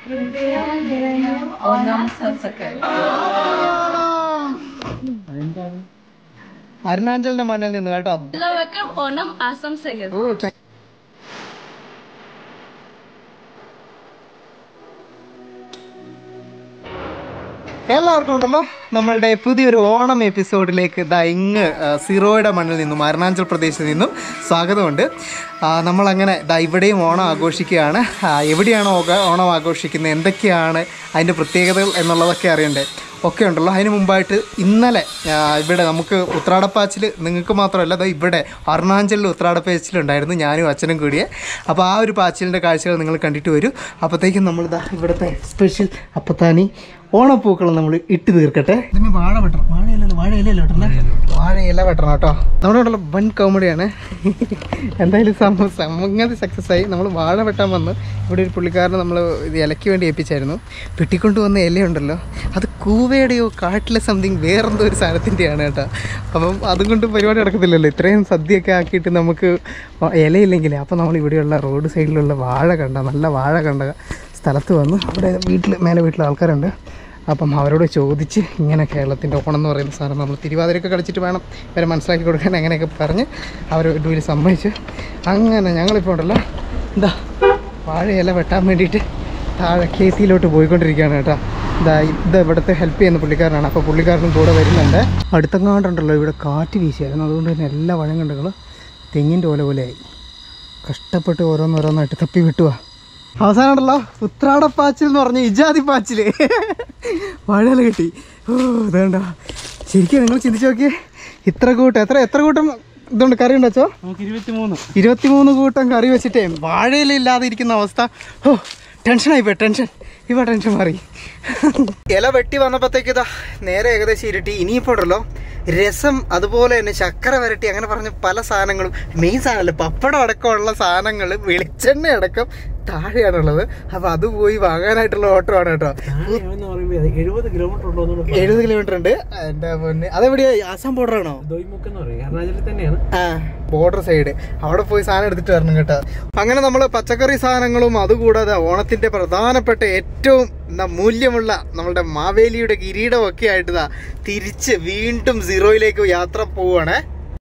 അരുണാചലിന്റെ മണ്ണിൽ നിന്ന് കേട്ടോ. ഓണം ആശംസകൾ. എല്ലാവർക്കും ഉണ്ടല്ലോ നമ്മളുടെ പുതിയൊരു ഓണം എപ്പിസോഡിലേക്ക് ഇങ്ങ് സിറോയുടെ മണ്ണിൽ നിന്നും അരുണാചൽ പ്രദേശിൽ നിന്നും സ്വാഗതമുണ്ട്. നമ്മളങ്ങനെ ഇവിടെയും ഓണം ആഘോഷിക്കുകയാണ്. എവിടെയാണ് ഓണം ആഘോഷിക്കുന്നത്, എന്തൊക്കെയാണ് അതിൻ്റെ പ്രത്യേകതകൾ എന്നുള്ളതൊക്കെ അറിയണ്ടേ ഒക്കെ ഉണ്ടല്ലോ. അതിന് മുമ്പായിട്ട് ഇന്നലെ ഇവിടെ നമുക്ക് ഉത്രാടപ്പാച്ചിൽ നിങ്ങൾക്ക് മാത്രമല്ല ഇവിടെ അരുണാചലിൽ ഉത്രാടപ്പാച്ചിലുണ്ടായിരുന്നു, ഞാനും അച്ഛനും കൂടിയേ. അപ്പോൾ ആ ഒരു പാച്ചിലിൻ്റെ കാഴ്ചകൾ നിങ്ങൾ കണ്ടിട്ട് വരും. അപ്പോഴത്തേക്കും നമ്മളിതാ ഇവിടുത്തെ സ്പെഷ്യൽ അപ്പത്താനി ഓണപ്പൂക്കളം നമ്മൾ ഇട്ട് തീർക്കട്ടെ. ഇതിന് വാഴ വെട്ടണം, വാഴയിലല്ലോ വെട്ടണേ, വാഴയില വെട്ടണം കേട്ടോ. നമ്മുടെ ഉണ്ടല്ലോ വൺ കോമഡിയാണ്. എന്തായാലും സംഗതി സക്സസ് ആയി. നമ്മൾ വാഴ വെട്ടാൻ വന്ന് ഇവിടെ ഒരു പുള്ളിക്കാരനെ നമ്മൾ ഇത് ഇലയ്ക്ക് വേണ്ടി ഏൽപ്പിച്ചായിരുന്നു. വെട്ടിക്കൊണ്ട് വന്ന ഇലയുണ്ടല്ലോ, അത് കൂവയുടെയോ കാട്ടിലെ സംതിങ് വേറെന്തോ ഒരു സാധനത്തിൻ്റെയാണ് കേട്ടോ. അപ്പം അതും കൊണ്ട് പരിപാടി നടക്കത്തില്ലല്ലോ. ഇത്രയും സദ്യയൊക്കെ ആക്കിയിട്ട് നമുക്ക് ഇലയില്ലെങ്കിൽ അപ്പം നമ്മൾ ഇവിടെയുള്ള റോഡ് സൈഡിലുള്ള വാഴ കണ്ട നല്ല വാഴ കണ്ട സ്ഥലത്ത് വന്ന് അവിടെ മേലെ വീട്ടിലെ ആൾക്കാരുണ്ട്. അപ്പം അവരോട് ചോദിച്ച് ഇങ്ങനെ കേരളത്തിൻ്റെ ഓണം എന്ന് പറയുന്ന സാധനം നമ്മൾ തിരുവാതിരയൊക്കെ കളിച്ചിട്ട് വേണം ഇവരെ മനസ്സിലാക്കി കൊടുക്കാൻ, അങ്ങനെയൊക്കെ പറഞ്ഞ് അവർ ഇതുവരെ സമ്മതിച്ച് അങ്ങനെ ഞങ്ങളിപ്പോൾ ഉണ്ടല്ലോ വാഴയില വെട്ടാൻ വേണ്ടിയിട്ട് താഴെ കേസിയിലോട്ട് പോയിക്കൊണ്ടിരിക്കുകയാണ് കേട്ടോ. ഇത് ഇവിടുത്തെ ഹെൽപ്പ് ചെയ്യുന്ന പുള്ളിക്കാരനാണ്. അപ്പോൾ പുള്ളിക്കാരനും കൂടെ വരുന്നുണ്ട്. അടുത്തങ്ങാണ്ടുണ്ടല്ലോ ഇവിടെ കാറ്റ് വീശിയായിരുന്നു, അതുകൊണ്ട് തന്നെ എല്ലാ വഴങ്കണ്ടുകളും തെങ്ങിൻ്റെ പോലെയായി. കഷ്ടപ്പെട്ട് ഓരോന്നോരോന്നായിട്ട് തപ്പി വിട്ടുക. അവസാനം ഉണ്ടല്ലോ ഉത്രാടപ്പാച്ചിൽ എന്ന് പറഞ്ഞ ഇജാതി പാച്ചിൽ വാഴയില കിട്ടി. ഇതേണ്ട ശരിക്കും നിങ്ങൾ ചിന്തിച്ച് നോക്കിയേ, എത്ര കൂട്ടം ഇതുകൊണ്ട് കറി ഉണ്ടോ? 23 കൂട്ടം കറി വെച്ചിട്ടേ വാഴയില ഇല്ലാതെ ഇരിക്കുന്ന അവസ്ഥ. ടെൻഷനായിപ്പോയി. ടെൻഷൻ മാറി. ഇല വെട്ടി വന്നപ്പോഴത്തേക്ക് നേരെ ഏകദേശം ഇരുട്ടി. ഇനിയിപ്പോൾ ഉണ്ടല്ലോ രസം, അതുപോലെ തന്നെ ശർക്കര വരട്ടി, അങ്ങനെ പറഞ്ഞ പല സാധനങ്ങളും, മെയിൻ സാധനമല്ല പപ്പടം അടക്കമുള്ള സാധനങ്ങൾ, വെളിച്ചെണ്ണ അടക്കം താഴെയാണുള്ളത്. അപ്പൊ അത് പോയി വാങ്ങാനായിട്ടുള്ള ഓട്ടമാണ് കേട്ടോ. 70 കിലോമീറ്റർ ഉണ്ട്. എന്റെ പൊന്നെ, അതെവിടെയാ? ആസാം ബോർഡർ ആണോ? Border side. അവിടെ പോയി സാധനം എടുത്തിട്ട് വരണം കേട്ടോ. അങ്ങനെ നമ്മള് പച്ചക്കറി സാധനങ്ങളും അതുകൂടാതെ ഓണത്തിന്റെ പ്രധാനപ്പെട്ട ഏറ്റവും മൂല്യമുള്ള നമ്മളുടെ മാവേലിയുടെ കിരീടം ഒക്കെ ആയിട്ട് തിരിച്ച് വീണ്ടും സീറോയിലേക്ക് യാത്ര പോവാണ്.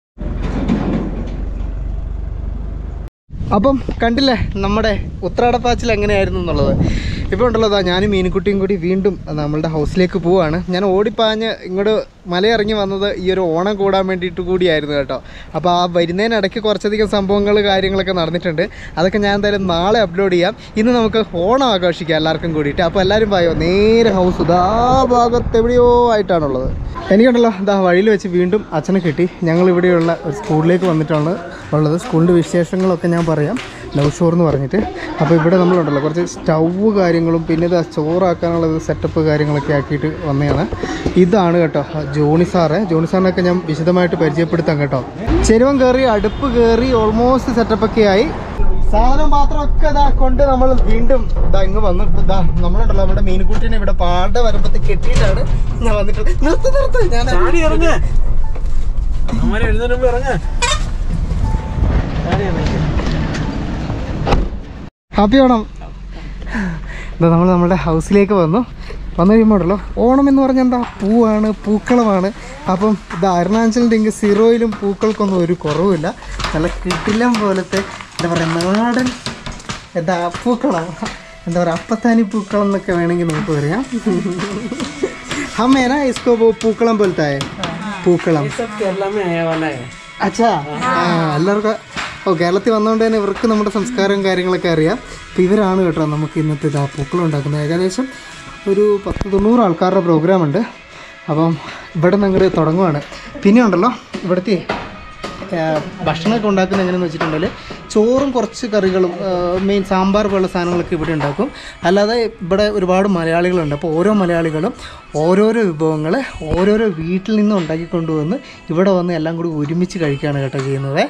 അപ്പം കണ്ടില്ലേ നമ്മുടെ ഉത്രാടപ്പാച്ചിൽ എങ്ങനെയായിരുന്നു എന്നുള്ളത്. ഇപ്പോൾ ഉണ്ടല്ലോ ഞാനും മീനുക്കുട്ടിയും കൂടി വീണ്ടും നമ്മളുടെ ഹൗസിലേക്ക് പോവുകയാണ്. ഞാൻ ഓടിപ്പാഞ്ഞ് ഇങ്ങോട്ട് മലയിറങ്ങി വന്നത് ഈ ഒരു ഓണം കൂടാൻ വേണ്ടിയിട്ട് കൂടിയായിരുന്നു കേട്ടോ. അപ്പോൾ ആ വരുന്നതിനിടയ്ക്ക് കുറച്ചധികം സംഭവങ്ങൾ കാര്യങ്ങളൊക്കെ നടന്നിട്ടുണ്ട്. അതൊക്കെ ഞാൻ എന്തായാലും നാളെ അപ്ലോഡ് ചെയ്യാം. ഇന്ന് നമുക്ക് ഓണം ആഘോഷിക്കാം എല്ലാവർക്കും കൂടിയിട്ട്. അപ്പോൾ എല്ലാവരും പോയോ നേരെ ഹൗസ് ഭാഗത്ത് എവിടെയോ ആയിട്ടാണുള്ളത്. എനിക്കുണ്ടല്ലോ വഴിയിൽ വെച്ച് വീണ്ടും അച്ഛനെ കിട്ടി. ഞങ്ങളിവിടെയുള്ള ഒരു സ്കൂളിലേക്ക് വന്നിട്ടാണ് ഉള്ളത്. സ്കൂളിൻ്റെ വിശേഷങ്ങളൊക്കെ ഞാൻ പറയാം, ലവ് ഷോർ എന്ന് പറഞ്ഞിട്ട്. അപ്പോൾ ഇവിടെ നമ്മളുണ്ടല്ലോ കുറച്ച് സ്റ്റൗവ് കാര്യങ്ങളും പിന്നെ ഇത് ചോറാക്കാനുള്ള സെറ്റപ്പ് കാര്യങ്ങളൊക്കെ ആക്കിയിട്ട് വന്നതാണ്. ഇതാണ് കേട്ടോ ജോണി സാറിനൊക്കെ ഞാൻ വിശദമായിട്ട് പരിചയപ്പെടുത്താം കേട്ടോ. ചെരുവം കയറി, അടുപ്പ് കയറി, ഓൾമോസ്റ്റ് സെറ്റപ്പൊക്കെ ആയി. സാധനം പാത്രമൊക്കെ കൊണ്ട് നമ്മൾ വീണ്ടും ഇങ്ങ് വന്നിട്ട് നമ്മളുണ്ടല്ലോ നമ്മുടെ മീൻകുട്ടീനെ ഇവിടെ പാട വരുമ്പത്ത് കെട്ടിയിട്ടാണ് ഞാൻ വന്നിട്ടുള്ളത്. നിർത്ത് ഞാൻ ഹാപ്പി ഓണം. നമ്മൾ നമ്മുടെ ഹൗസിലേക്ക് വന്നു കഴിയുമ്പോൾ ഉണ്ടല്ലോ ഓണം എന്ന് പറഞ്ഞാൽ എന്താ പൂവാണ്, പൂക്കളമാണ്. അപ്പം അരുണാചലിൻ്റെ ഇങ്ങ് സീറോയിലും പൂക്കൾക്കൊന്നും ഒരു കുറവുമില്ല. നല്ല കിടിലം പോലത്തെ എന്താ പറയുക നാടൻ പൂക്കളം, എന്താ പറയുക അപ്പത്താനി പൂക്കളം എന്നൊക്കെ വേണമെങ്കിൽ നമുക്ക് പറയാം. ഹമ്മേനാ ഇസ്കോ പൂക്കളം പോലത്തെ പൂക്കളം. അച്ഛാ എല്ലാവർക്കും കേരളത്തിൽ വന്നതുകൊണ്ട് തന്നെ ഇവർക്ക് നമ്മുടെ സംസ്കാരവും കാര്യങ്ങളൊക്കെ അറിയാം. അപ്പോൾ ഇവരാണ് കേട്ടോ നമുക്ക് ഇന്നത്തെ പൂക്കളം ഉണ്ടാക്കുന്നത്. ഏകദേശം ഒരു 10-90 ആൾക്കാരുടെ പ്രോഗ്രാമുണ്ട്. അപ്പം ഇവിടെ നിന്ന് അങ്ങോട്ട് തുടങ്ങുവാണ്. പിന്നെ ഉണ്ടല്ലോ ഇവിടുത്തെ ഭക്ഷണമൊക്കെ ഉണ്ടാക്കുന്നത് എങ്ങനെയെന്ന് വെച്ചിട്ടുണ്ടെങ്കിൽ ചോറും കുറച്ച് കറികളും മെയിൻ സാമ്പാർ പോലുള്ള സാധനങ്ങളൊക്കെ ഇവിടെ ഉണ്ടാക്കും. അല്ലാതെ ഇവിടെ ഒരുപാട് മലയാളികളുണ്ട്. അപ്പോൾ ഓരോ മലയാളികളും ഓരോരോ വിഭവങ്ങൾ ഓരോരോ വീട്ടിൽ നിന്നും ഉണ്ടാക്കിക്കൊണ്ടുവന്ന് ഇവിടെ വന്ന് എല്ലാം കൂടി ഒരുമിച്ച് കഴിക്കുകയാണ് കേട്ടോ ചെയ്യുന്നത്.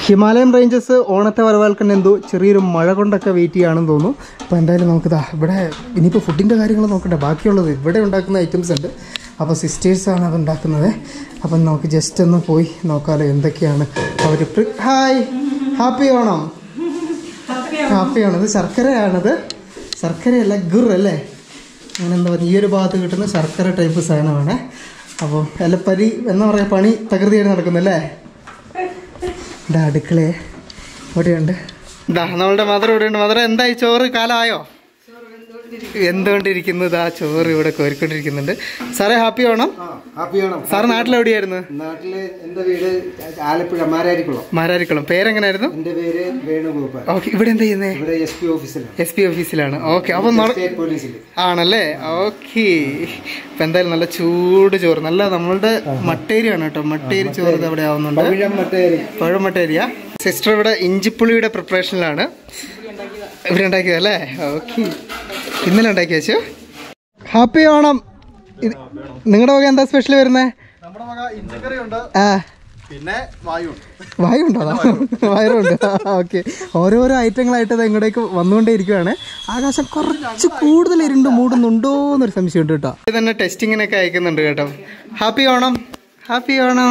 ഹിമാലയൻ റേഞ്ചസ് ഓണത്തെ വരവേൽക്കുന്ന എന്തോ ചെറിയൊരു മഴ കൊണ്ടൊക്കെ വെയിറ്റ് ചെയ്യുകയാണെന്ന് തോന്നുന്നു. അപ്പോൾ എന്തായാലും നമുക്കിതാ ഇവിടെ ഇനിയിപ്പോൾ ഫുഡിൻ്റെ കാര്യങ്ങൾ നോക്കണ്ടേ, ബാക്കിയുള്ളത് ഇവിടെ ഉണ്ടാക്കുന്ന ഐറ്റംസ് ഉണ്ട്. അപ്പോൾ സിസ്റ്റേഴ്സാണ് അത് ഉണ്ടാക്കുന്നത്. അപ്പം നമുക്ക് ജസ്റ്റ് ഒന്ന് പോയി നോക്കാമല്ലോ എന്തൊക്കെയാണ് അവർ. Hi, happy Onam. Happy Onam. ഇത് ശർക്കരയാണത്, ശർക്കരയല്ല ഗുർ അല്ലേ, അങ്ങനെ എന്താ പറയുക, ഈ ഒരു ഭാഗത്ത് കിട്ടുന്ന ശർക്കര ടൈപ്പ് സാധനമാണ്. അപ്പോൾ എല്ലപ്പരി എന്താ പറയുക, പണി തകൃതിയായിട്ട് നടക്കുന്നല്ലേ. ഇതാ അടുക്കളയെ ഇവിടെയുണ്ട്. ഇതാ നമ്മളുടെ മദർ ഇവിടെയുണ്ട്. മദർ എന്തായി ചോറ് കാലമായോ? എന്തുകൊണ്ടിരിക്കുന്നു, ഇതാ ചോറ് ഇവിടെ കോരിക്കൊണ്ടിരിക്കുന്നുണ്ട്. സാറേ happy Onam. Happy Onam. Sir നാട്ടിലെവിടെയായിരുന്നു? നാട്ടില് എന്റെ വീട് ആലപ്പുഴ മാരാരിക്കുളം. മാരാരിക്കുളം. പേരെങ്ങനായിരുന്നു? എന്റെ പേര് വേണുഗോപാൽ. ഓക്കെ. ഇവിടെ എന്താ ചെയ്യുന്നേ? ഇവിടെ SP ഓഫീസിലാണ്. SP ഓഫീസിലാണ്. ഓക്കെ. അപ്പം സ്റ്റേറ്റ് പോലീസിൽ ആണല്ലേ. ഓക്കെ. അപ്പം എന്തായാലും നല്ല ചൂട് ചോറ്, നല്ല നമ്മളുടെ മട്ടേരിയാണ് കേട്ടോ. മട്ടേരി ചോറ് ഇത് അവിടെ ആവുന്നുണ്ട്. പഴമട്ടേരിയ. സിസ്റ്റർ ഇവിടെ ഇഞ്ചിപ്പുളിയുടെ പ്രിപ്പറേഷനിലാണ്. ഇവിടെ ഉണ്ടാക്കിയതല്ലേ. ഓക്കെ. ഇന്നലെ ഉണ്ടാക്കി വെച്ചു. ഹാപ്പി ഓണം. നിങ്ങളുടെ വക എന്താ സ്പെഷ്യൽ വരുന്നേ? ആ, പിന്നെ വായുണ്ടോ? വയറുണ്ട്. ഓക്കെ. ഓരോരോ ഐറ്റങ്ങളായിട്ട് അത് ഇങ്ങോട്ടേക്ക് വന്നുകൊണ്ടേ ഇരിക്കുകയാണ്. ആകാശം കുറച്ച് കൂടുതൽ ഇരുണ്ട് മൂടുന്നുണ്ടോ എന്നൊരു സംശയമുണ്ട് കേട്ടോ. ഇത് തന്നെ ടെസ്റ്റിങ്ങിനൊക്കെ അയക്കുന്നുണ്ട് കേട്ടോ. Happy Onam. Happy Onam.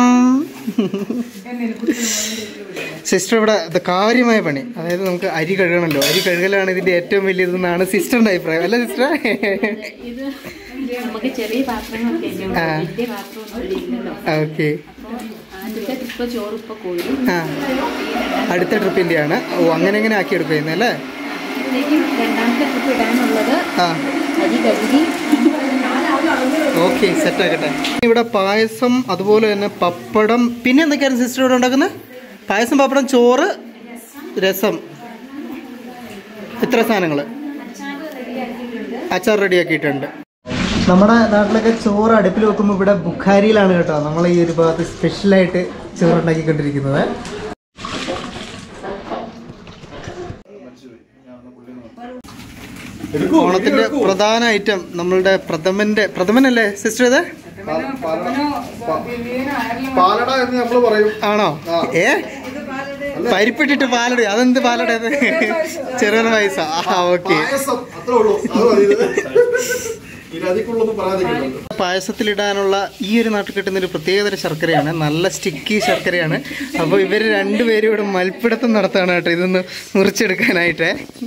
Sister ഇവിടെ ഇത് കാര്യമായ പണി, അതായത് നമുക്ക് അരി കഴുകണമല്ലോ, അരി കഴുകലാണ് ഇതിൻ്റെ ഏറ്റവും വലിയതെന്നാണ് സിസ്റ്ററിൻ്റെ അഭിപ്രായം അല്ലേ സിസ്റ്റർ? ഓക്കെ. ആ, അടുത്ത ട്രിപ്പിൻ്റെയാണ്. ഓ, അങ്ങനെ എങ്ങനെ ആക്കി എടുക്കുന്നത് അല്ലേ? ആ, ഓക്കെ, സെറ്റാക്കട്ടെ. ഇവിടെ പായസം, അതുപോലെ തന്നെ പപ്പടം, പിന്നെ എന്തൊക്കെയാണ് സിസ്റ്റർ ഇവിടെ ഉണ്ടാക്കുന്നത്? പായസം, പപ്പടം, ചോറ്, രസം, ഇത്ര സാധനങ്ങൾ. അച്ചാർ റെഡിയാക്കിയിട്ടുണ്ട്. നമ്മുടെ നാട്ടിലൊക്കെ ചോറ് അടുപ്പിൽ വെക്കുമ്പോൾ ഇവിടെ ബുഖാരിയിലാണ് കേട്ടോ നമ്മൾ ഈ ഒരു ഭാഗത്ത് സ്പെഷ്യലായിട്ട് ചോറ് ഉണ്ടാക്കിക്കൊണ്ടിരിക്കുന്നത്. ഓണത്തിന്റെ പ്രധാന ഐറ്റം നമ്മളുടെ പ്രഥമനല്ലേ സിസ്റ്റർ? ഇത് പാലട എന്ന് നമ്മൾ പറയും. ആണോ? പരിപ്പിട്ടിട്ട് പാലട. അതെന്ത് പാലട? ചെറുപയർ പായസം. ഓക്കെ. പായസത്തിലിടാനുള്ള ഈ ഒരു നാട്ടിൽ കിട്ടുന്ന ഒരു പ്രത്യേകതര ശർക്കരയാണ്, നല്ല സ്റ്റിക്കി ശർക്കരയാണ്. അപ്പോൾ ഇവർ രണ്ടുപേരും ഇവിടെ മൽപ്പിടുത്തം നടത്താണ് കേട്ടോ ഇതൊന്ന് മുറിച്ചെടുക്കാനായിട്ട്.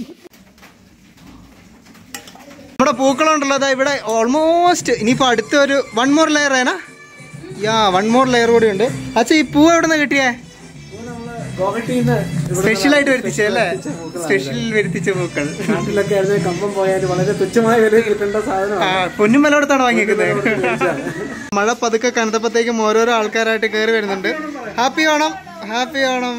നമ്മുടെ പൂക്കളുണ്ടല്ലോ അതാ ഇവിടെ ഓൾമോസ്റ്റ്. ഇനിയിപ്പോൾ അടുത്തൊരു 1 more ലെയർ ആണ്. 1 more ലെയർ കൂടി ഉണ്ട്. അച്ഛാ, ഈ പൂവ് എവിടെ നിന്ന് കിട്ടിയേ? സ്പെഷ്യലായിട്ട് വരുത്തിച്ചല്ലേ? സ്പെഷ്യൽ വരുത്തിച്ച പൂക്കൾ. നാട്ടിലൊക്കെ കമ്പം പോയാൽ വളരെ തുച്ഛമായ വിലയിൽ കിട്ടേണ്ട സാധനം. പൊന്നും വിലയോടത്താണ് വാങ്ങിക്കുന്നത്. മഴ പതുക്കെ കനത്തപ്പത്തേക്കും ഓരോരോ ആൾക്കാരായിട്ട് കയറി വരുന്നുണ്ട്. ഹാപ്പി ഓണം. ഹാപ്പി ഓണം.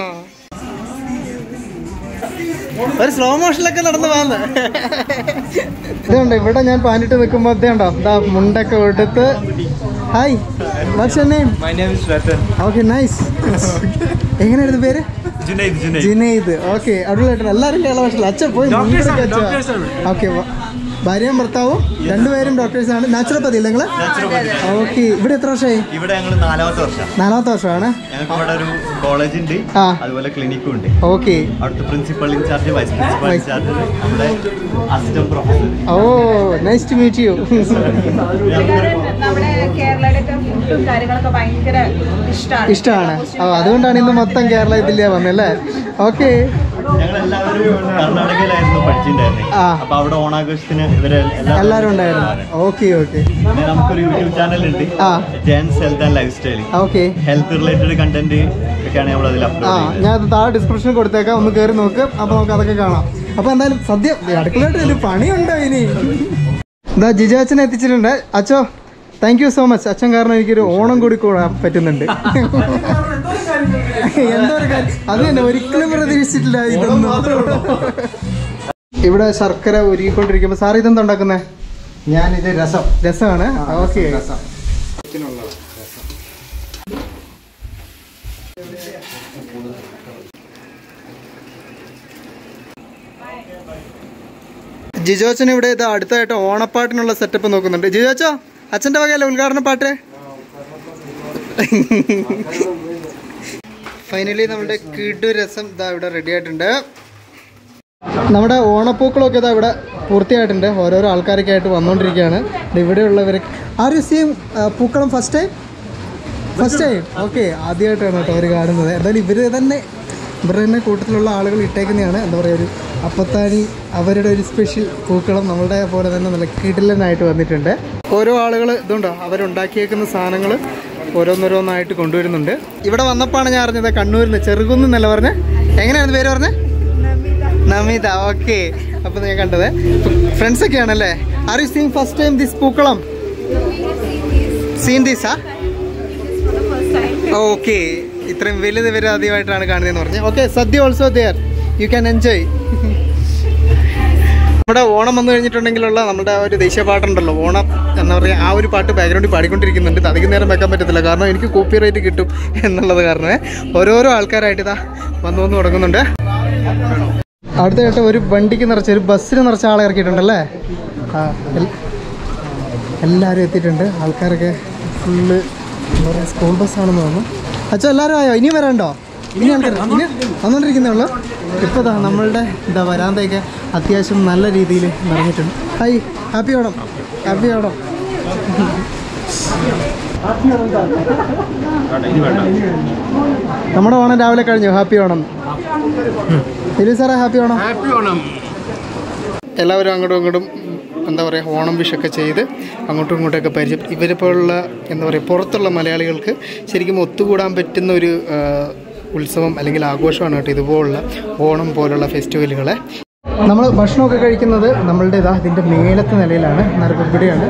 ഒരു സ്ലോ മോഷനിലൊക്കെ നടന്നു പോകുന്നത് ഇതുണ്ട്. ഇവിടെ ഞാൻ പാനിട്ട് നിൽക്കുമ്പോൾ ഇതുണ്ടോ, ഇതാ മുണ്ടൊക്കെ എടുത്ത്. Hi, what's your name? My name is Ratan. Okay, nice. എങ്ങനെയായിരുന്നു പേര്? ജുനൈദ്. ഓക്കെ, അടിപൊളിയായിട്ട്. എല്ലാവരും കേരള ഭാഷയിൽ. അച്ഛൻ പോയി. ഓക്കെ. ഭാര്യയും ഭർത്താവും രണ്ടുപേരും ഡോക്ടേഴ്സാണ്. നാച്ചുറോപ്പതി അല്ലേ നിങ്ങൾ? ഓക്കെ. ഇവിടെ എത്ര വർഷമായി? ഇവിടെ ഞങ്ങൾ 4ാമത്തെ വർഷം. 4ാമത്തെ വർഷമാണ്. ഞങ്ങൾക്ക് ഇവിടെ ഒരു കോളേജ് ഉണ്ട്, അതുപോലെ ക്ലിനിക്കും ഉണ്ട്. ഓക്കെ. അവിടുത്തെ principal incharge, vice principal incharge, നമ്മുടെ assistant professor. Oh, nice to meet you. നമ്മുടെ കേരളയുടെ ഫുഡും കാര്യങ്ങളൊക്കെ ഭയങ്കര ഇഷ്ടമാണ്. അതുകൊണ്ടാണ് ഇന്ന് മൊത്തം കേരള ഇതിലേ വന്നല്ലേ? ഓക്കെ. ഞങ്ങളെല്ലാവരും കർണാടകയിലായിരുന്നു പഠിച്ചിട്ടുണ്ടായിരുന്നത്. അപ്പൊ അവിടെ ഓണാഘോഷത്തിന് എല്ലാവരും ഉണ്ടായിരുന്നു. ഓക്കെ. ഓക്കെ. നമുക്കൊരു യൂട്യൂബ് ചാനൽ ഉണ്ട്, gents health and lifestyle. Okay. Health related content ഒക്കെയാണ് നമ്മൾ അതിൽ അപ്ലോഡ് ചെയ്യുന്നത്. ഞാൻ അത് താഴെ ഡിസ്ക്രിപ്ഷനിൽ കൊടുത്തേക്കാം, ഒന്ന് കയറി നോക്ക്. അപ്പോൾ നമുക്ക് അതൊക്കെ കാണാം. അപ്പോൾ എന്തായാലും സദ്യ അടുക്കളയായിട്ട് വലിയ പണിയുണ്ടോ ഇനി? എന്താ ജിജാച്ചനെ എത്തിച്ചിട്ടുണ്ട്. അച്ഛോ, താങ്ക് യു സോ മച്ച്. അച്ഛൻ കാരണം എനിക്കൊരു ഓണം കൂടി കൂടാൻ പറ്റുന്നുണ്ട്. എന്തോ ഒരു കാര്യം, അത് തന്നെ ഒരിക്കലും പ്രതീക്ഷിച്ചിട്ടില്ല ഇതൊന്നും. ഇവിടെ ശർക്കര ഒരുക്കിക്കൊണ്ടിരിക്കുമ്പോൾ സാർ ഇതെന്താ ഉണ്ടാക്കുന്നത്? ഞാനിത് രസമാണ്. ഓക്കെ. ജിജോച്ചൻ ഇവിടെ ഇത് അടുത്തായിട്ട് ഓണപ്പാട്ടിനുള്ള സെറ്റപ്പ് നോക്കുന്നുണ്ട്. ജിജോച്ചോ, അച്ഛൻ്റെ വകയല്ലേ ഉദ്ഘാടന പാട്ട്? ഫൈനലി നമ്മുടെ കിടു രസം ഇതാ ഇവിടെ റെഡി ആയിട്ടുണ്ട്. നമ്മുടെ ഓണപ്പൂക്കളൊക്കെ ഇതാ ഇവിടെ പൂർത്തിയായിട്ടുണ്ട്. ഓരോരോ ആൾക്കാരൊക്കെ ആയിട്ട് വന്നുകൊണ്ടിരിക്കുകയാണ്. ഇവിടെയുള്ളവർ ആരും സെയിം പൂക്കളം ഫസ്റ്റ് ടൈം ഓക്കെ, ആദ്യമായിട്ടാണ് കേട്ടോ അവർ കാണുന്നത്. എന്തായാലും ഇവരുടെ തന്നെ കൂട്ടത്തിലുള്ള ആളുകൾ ഇട്ടേക്കുന്നതാണ്. എന്താ പറയുക, ഒരു അപ്പത്താനി അവരുടെ ഒരു സ്പെഷ്യൽ പൂക്കളം നമ്മളുടെ പോലെ തന്നെ നല്ല കിടിലനായിട്ട് വന്നിട്ടുണ്ട്. ഓരോ ആളുകൾ ഇതുണ്ടോ അവരുണ്ടാക്കിയേക്കുന്ന സാധനങ്ങൾ ഓരോന്നോരോന്നായിട്ട് കൊണ്ടുവരുന്നുണ്ട്. ഇവിടെ വന്നപ്പോഴാണ് ഞാൻ അറിഞ്ഞത് കണ്ണൂരിൽ നിന്ന് ചെറുകുന്ന് എന്നല്ല പറഞ്ഞത്. എങ്ങനെയായിരുന്നു പേര് പറഞ്ഞത്? നമിത. ഓക്കെ, അപ്പോൾ ഞാൻ കണ്ടത് ഫ്രണ്ട്സൊക്കെ ആണല്ലേ. Are you seeing first time this pookalam? Seen ദിസാ? ഓക്കെ, ഇത്രയും വലുത് ഇവർ ആദ്യമായിട്ടാണ് കാണുന്നതെന്ന് പറഞ്ഞു. Okay, sadya also there, you can enjoy. നമ്മുടെ ഓണം വന്നു കഴിഞ്ഞിട്ടുണ്ടെങ്കിലുള്ള നമ്മുടെ ആ ഒരു ദേശീയ പാട്ടുണ്ടല്ലോ, ഓണം എന്താ പറയുക, ആ ഒരു പാട്ട് ബാക്ക്ഗ്രൗണ്ടിൽ പാടിക്കൊണ്ടിരിക്കുന്നുണ്ട്. അധികം നേരം വെക്കാൻ പറ്റത്തില്ല, കാരണം എനിക്ക് കോപ്പി റൈറ്റ് കിട്ടും എന്നുള്ളത് കാരണമേ. ഓരോരോ ആൾക്കാരായിട്ട് ഇതാ വന്നു തുടങ്ങുന്നുണ്ട്. അടുത്തായിട്ട് ഒരു വണ്ടിക്ക് നിറച്ച്, ഒരു ബസ്സിന് നിറച്ച ആളെ ഇറക്കിയിട്ടുണ്ടല്ലേ. എല്ലാവരും എത്തിയിട്ടുണ്ട്. ആൾക്കാരൊക്കെ ഫുള്ള് എന്താ പറയുക, സ്കൂൾ ബസ്സാണെന്ന് തോന്നുന്നു. അച്ഛാ എല്ലാവരും ആയോ? ഇനിയും വരാനുണ്ടോ? ഇനി ആൾക്കാർ ഇനി വന്നുകൊണ്ടിരിക്കുന്നേ ഉള്ളൂ. ഇപ്പോൾ ഇതാ നമ്മളുടെ വരാന്തയൊക്കെ അത്യാവശ്യം നല്ല രീതിയിൽ നിറഞ്ഞിട്ടുണ്ട്. Hi, happy Onam. Happy Onam. നമ്മുടെ ഓണം രാവിലെ കഴിഞ്ഞു. ഹാപ്പി ഓണം. ഇനി സാറേ ഹാപ്പി ഓണം. എല്ലാവരും അങ്ങോട്ടും ഇങ്ങോട്ടും എന്താ പറയുക, ഓണം വിഷൊക്കെ ചെയ്ത് അങ്ങോട്ടും ഇങ്ങോട്ടൊക്കെ പരിചയം. ഇവരെപ്പോലുള്ള എന്താ പറയുക, പുറത്തുള്ള മലയാളികൾക്ക് ശരിക്കും ഒത്തുകൂടാൻ പറ്റുന്ന ഒരു ഉത്സവം അല്ലെങ്കിൽ ആഘോഷമാണ് കേട്ടോ ഇതുപോലുള്ള ഓണം പോലുള്ള ഫെസ്റ്റിവലുകളെ. നമ്മൾ ഭക്ഷണമൊക്കെ കഴിക്കുന്നത് നമ്മളുടെ ഇതിൻ്റെ മേലത്തെ നിലയിലാണ്. നരപ്പടിയാണ്.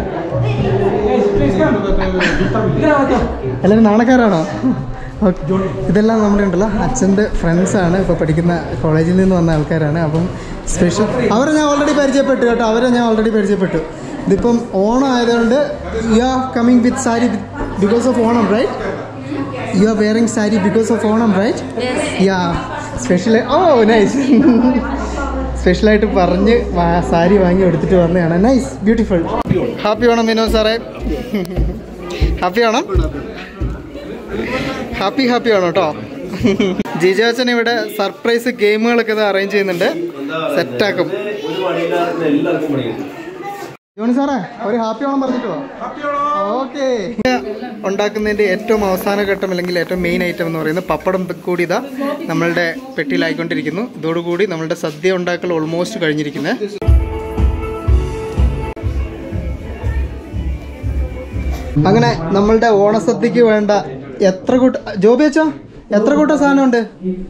എല്ലാവരും നാണക്കാരാണോ? ഓക്കെ, ഇതെല്ലാം നമ്മുടെ ഉണ്ടല്ലോ അച്ഛൻ്റെ ഫ്രണ്ട്സാണ്. ഇപ്പോൾ പഠിക്കുന്ന കോളേജിൽ നിന്ന് വന്ന ആൾക്കാരാണ്. അപ്പം സ്പെഷ്യൽ അവരെ ഞാൻ ഓൾറെഡി പരിചയപ്പെട്ടു കേട്ടോ. ഇതിപ്പം ഓണം ആയതുകൊണ്ട് you are coming with sari because of Onam, right? You are wearing sari because of Onam, right? Yeah, special. Oh nice. സ്പെഷ്യലായിട്ട് പറഞ്ഞ് സാരി വാങ്ങി എടുത്തിട്ട് വന്നതാണ്. Nice, beautiful. Happy Onam Vinod സാറേ. ഹാപ്പി ഓണം. ഹാപ്പി ഓണം കേട്ടോ. ജിജാച്ചൻ ഇവിടെ സർപ്രൈസ് ഗെയിമുകളൊക്കെ അറേഞ്ച് ചെയ്യുന്നുണ്ട്, സെറ്റാക്കും. ജോണി സാറേ ഒരു ഹാപ്പി ഓണം പറഞ്ഞിട്ടോ. ഓക്കെ, ഉണ്ടാക്കുന്നതിൻ്റെ ഏറ്റവും അവസാന ഘട്ടം അല്ലെങ്കിൽ ഏറ്റവും മെയിൻ ഐറ്റം എന്ന് പറയുന്നത് പപ്പടം കൂടി ഇതാ നമ്മളുടെ പെട്ടിയിലായിക്കൊണ്ടിരിക്കുന്നു. ഇതോടുകൂടി നമ്മളുടെ സദ്യ ഉണ്ടാക്കൽ ഓൾമോസ്റ്റ് കഴിഞ്ഞിരിക്കുന്നത്. അങ്ങനെ നമ്മളുടെ ഓണസദ്യക്ക് വേണ്ട എത്ര കൂട്ട സാധനമുണ്ട്?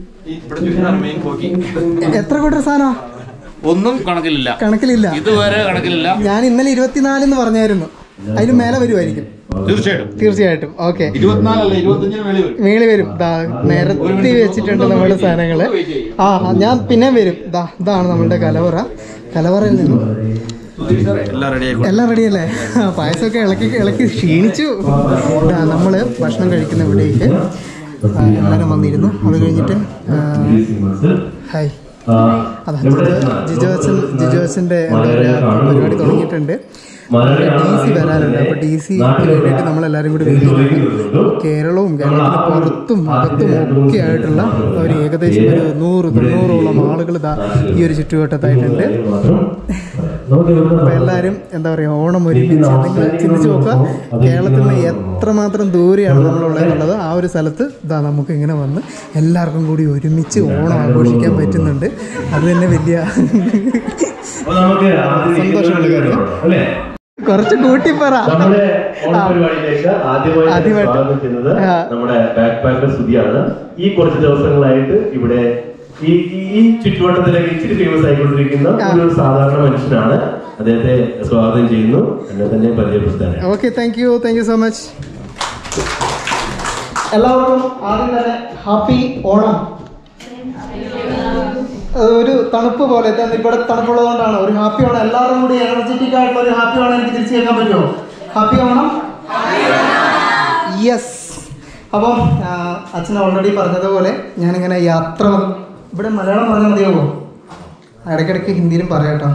എത്ര കൂട്ട സാധനം? ഒന്നും കണക്കിലില്ല. ഇതുവരെ കണക്കിലില്ല. ഞാൻ ഇന്നലെ 24 പറഞ്ഞായിരുന്നു. അതിന് മേലെ വരുമായിരിക്കും തീർച്ചയായിട്ടും. ഓക്കെ, 24 മേളി വരും. നിരത്തി വെച്ചിട്ടുണ്ട് നമ്മുടെ സാധനങ്ങള്. ഞാൻ പിന്നെ വരും. ഇതാണ് നമ്മളുടെ കലവറയിൽ നിന്നും എല്ലാം റെഡിയല്ലേ? പായസമൊക്കെ ഇളക്കി ക്ഷീണിച്ചു. നമ്മൾ ഭക്ഷണം കഴിക്കുന്ന ഇവിടേക്ക് എല്ലാവരും വന്നിരുന്നു. അത് കഴിഞ്ഞിട്ട് ഹായ്, അതാ ജിജോച്ചൻ്റെ എന്താ പറയുക പരിപാടി തുടങ്ങിയിട്ടുണ്ട്. DC വരാനുണ്ട്. അപ്പോൾ DCക്ക് വേണ്ടിയിട്ട് നമ്മളെല്ലാവരും കൂടി വെയിറ്റ് ചെയ്യുന്നുണ്ട്. കേരളവും കേരളത്തിന് പുറത്തും അകത്തും ഒക്കെ ആയിട്ടുള്ള ഒരു ഏകദേശം ഒരു 100-200ഓളം ആളുകൾ ഈ ഒരു ചുറ്റുവട്ടത്തായിട്ടുണ്ട്. അപ്പോൾ എല്ലാവരും എന്താ പറയുക, ഓണം ഒരുമിച്ച് നിങ്ങൾ ചിന്തിച്ച് നോക്കുക, കേരളത്തിൽ നിന്ന് എത്രമാത്രം ദൂരെയാണ് നമ്മളുള്ളത് എന്നുള്ളത്. ആ ഒരു സ്ഥലത്ത് നമുക്ക് ഇങ്ങനെ വന്ന് എല്ലാവർക്കും കൂടി ഒരുമിച്ച് ഓണം ആഘോഷിക്കാൻ പറ്റുന്നുണ്ട്. അത് തന്നെ വലിയ സന്തോഷമുള്ള കാര്യം. കുറച്ച് കൂട്ടിപ്പറ. ആദ്യമായിട്ട് നമ്മുടെ ബാക്ക് പാക്കർ സുധിയാണ്. ഈ കുറച്ച് ദിവസങ്ങളായിട്ട് ഇവിടെ ഈ ചുറ്റുവട്ടത്തിലേക്ക് ഇച്ചിരി ഫേമസ് ആയിക്കൊണ്ടിരിക്കുന്ന ഒരു സാധാരണ മനുഷ്യനാണ്. അദ്ദേഹത്തെ സ്വാഗതം ചെയ്യുന്നു. എന്നെ തന്നെ പരിചയപ്പെടുത്താൻ. Okay, thank you so much. എല്ലാവർക്കും ആദ്യം തന്നെ ഹാപ്പി ഓണം. ഒരു തണുപ്പ് പോലെ ഇവിടെ തണുപ്പുള്ളതുകൊണ്ടാണ് ഒരു ഹാപ്പി ഓണം. എല്ലാവരും കൂടി എനർജറ്റിക് ആയിട്ടുള്ള ഒരു ഹാപ്പി ഓണം എനിക്ക് തിരിച്ചു കേൾക്കാൻ പറ്റുമോ? ഹാപ്പി ഓണം. യെസ്. അപ്പം അച്ഛൻ ഓൾറെഡി പറഞ്ഞതുപോലെ ഞാനിങ്ങനെ യാത്ര, ഇവിടെ മലയാളം പറഞ്ഞാൽ മതിയാവോ? ഇടയ്ക്കിടയ്ക്ക് ഹിന്ദിയിലും പറയാം കേട്ടോ.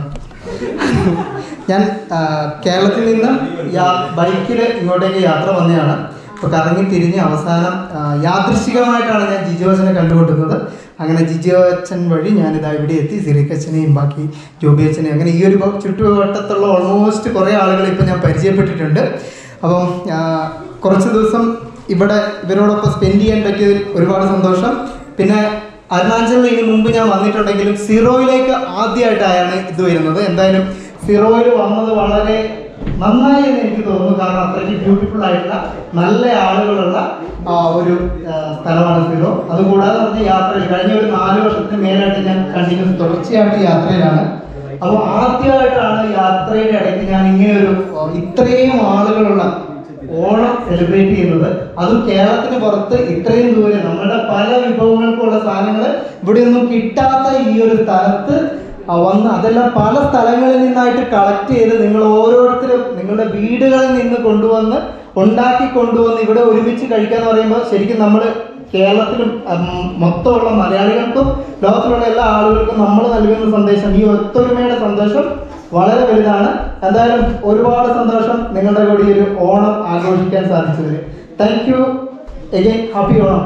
ഞാൻ കേരളത്തിൽ നിന്ന് ബൈക്കിൽ ഇങ്ങോട്ടേക്ക് യാത്ര വന്നതാണ്. അപ്പോൾ കറങ്ങി തിരിഞ്ഞ് അവസാനം യാദൃശ്ചികമായിട്ടാണ് ഞാൻ ജിജോ അച്ഛനെ കണ്ടുകൊണ്ടിരുന്നത്. അങ്ങനെ ജിജോ അച്ഛൻ വഴി ഞാനിതാ ഇവിടെ എത്തി. സിറിയക്ക് അച്ഛനെയും ബാക്കി ജോബി അച്ഛനെയും അങ്ങനെ ഈ ഒരു ചുറ്റുവട്ടത്തുള്ള ഓൾമോസ്റ്റ് കുറേ ആളുകളെ ഇപ്പോൾ ഞാൻ പരിചയപ്പെട്ടിട്ടുണ്ട്. അപ്പം കുറച്ച് ദിവസം ഇവിടെ ഇവരോടൊപ്പം സ്പെൻഡ് ചെയ്യാൻ പറ്റിയതിൽ ഒരുപാട് സന്തോഷം. പിന്നെ അരുണാചലിൽ ഇതിന് മുമ്പ് ഞാൻ വന്നിട്ടുണ്ടെങ്കിലും സീറോയിലേക്ക് ആദ്യമായിട്ടാണ് ഇത് വരുന്നത്. എന്തായാലും സീറോയിൽ വന്നത് വളരെ നന്നായി എന്ന് എനിക്ക് തോന്നുന്നു. കാരണം അത്രയ്ക്ക് ബ്യൂട്ടിഫുൾ ആയിട്ടുള്ള നല്ല ആളുകളുള്ള ഒരു സ്ഥലമാണ് സീറോ. അതുകൂടാതെ പറഞ്ഞ യാത്രയിൽ കഴിഞ്ഞ ഒരു 4 വർഷത്തിന് മേലായിട്ട് ഞാൻ കണ്ടിന്യൂസ് തുടർച്ചയായിട്ട് യാത്രയിലാണ്. അപ്പോൾ ആദ്യമായിട്ടാണ് യാത്രയുടെ ഇടയ്ക്ക് ഞാൻ ഇങ്ങനെ ഒരു ഇത്രയും ആളുകളുള്ള ഓണം സെലിബ്രേറ്റ് ചെയ്യുന്നത്. അതും കേരളത്തിന് പുറത്ത് ഇത്രയും ദൂരെ നമ്മുടെ പല വിഭവങ്ങൾക്കുള്ള സാധനങ്ങൾ ഇവിടെയൊന്നും കിട്ടാത്ത ഈ ഒരു സ്ഥലത്ത് വന്ന് അതെല്ലാം പല സ്ഥലങ്ങളിൽ നിന്നായിട്ട് കളക്ട് ചെയ്ത് നിങ്ങൾ ഓരോരുത്തരും നിങ്ങളുടെ വീടുകളിൽ നിന്ന് കൊണ്ടുവന്ന് ഉണ്ടാക്കി കൊണ്ടുവന്ന് ഇവിടെ ഒരുമിച്ച് കഴിക്കുക എന്ന് പറയുമ്പോൾ ശരിക്കും നമ്മൾ കേരളത്തിലും മൊത്തമുള്ള മലയാളികൾക്കും ലോകത്തിലുള്ള എല്ലാ ആളുകൾക്കും നമ്മൾ നൽകുന്ന സന്ദേശം, ഈ ഒത്തൊരുമയുടെ സന്ദേശം വളരെ വലുതാണ്. എന്തായാലും ഒരുപാട് സന്തോഷം നിങ്ങളുടെ കൂടി ഒരു ഓണം ആഘോഷിക്കാൻ സാധിച്ചതിൽ. Thank you again. Happy Onam.